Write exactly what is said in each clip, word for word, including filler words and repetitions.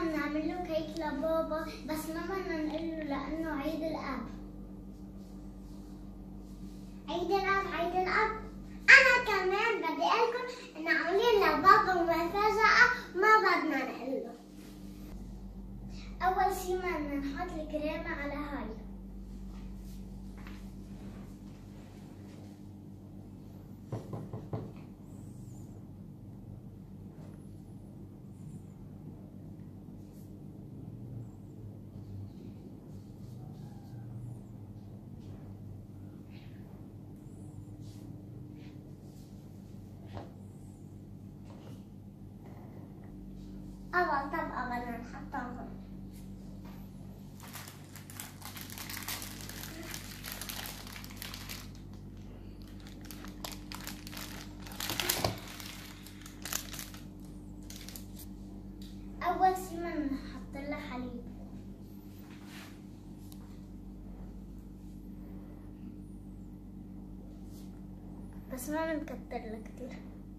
بنعمل له كيك لبابا، بس ما بدنا نقول له لأنه عيد الأب. عيد الأب عيد الأب. أنا كمان بدي أقول لكم إن عاملين لبابا مفاجأة ما بدنا نقول له. أول شي بدنا نحط الكريمة على هاي. أول طبقة بدنا نحطها هون. أول شي بدنا نحط لها حليب. بس ما بنكتر لها كتير.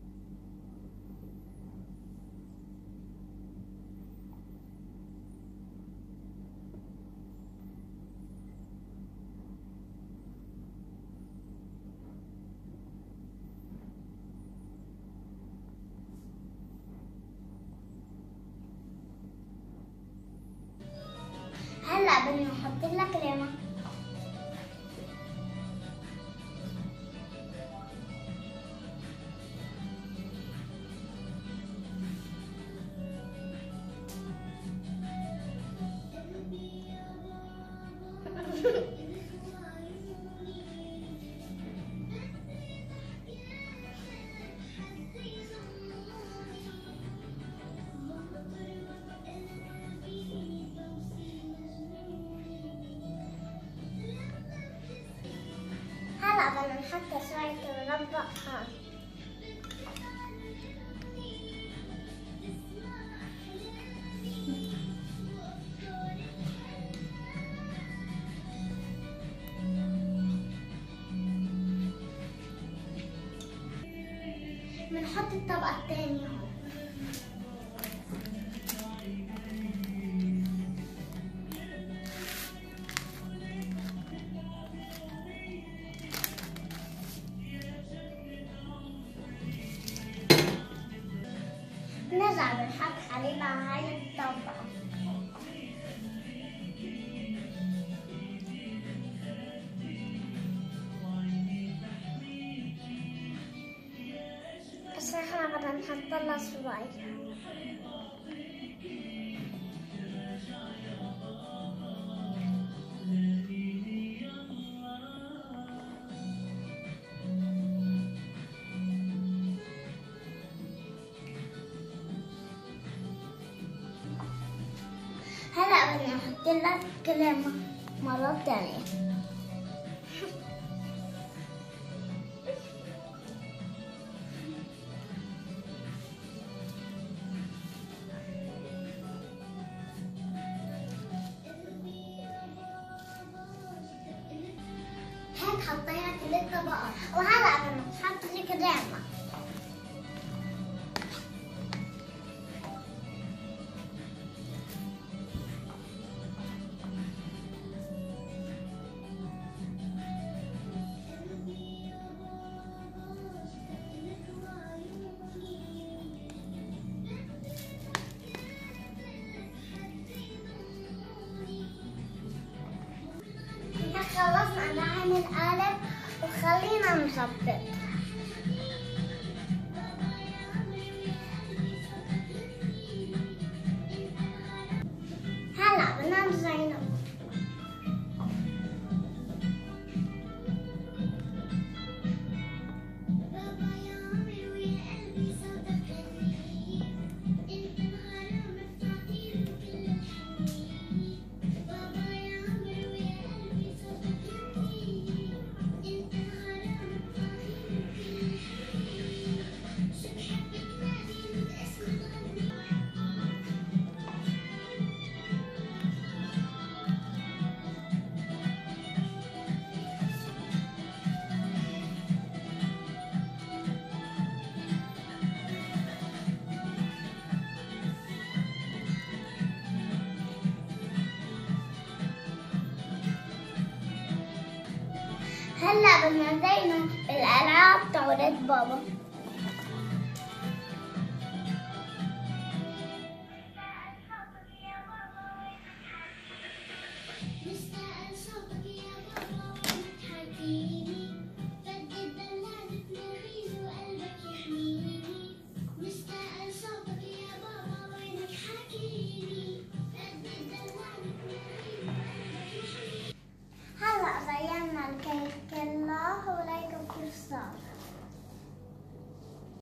هلا بدنا نحط لها كريمة. بدنا نحط شوية مربى هون. بنحط الطبقة الثانية هون. نرجع بنحط حليب على هاي الطبقة. بس احنا بدنا نحط لها شوي. هلا بدنا نحط لها كريمة مرة تانية. هيك حطينا ثلاث طبقات، وهلا بدنا نحط الكريمة. خلصنا نعمل قالب وخلينا نظبط. هلا بدنا نزينه. هلا بدنا نزينه بالألعاب تاع ولاد بابا.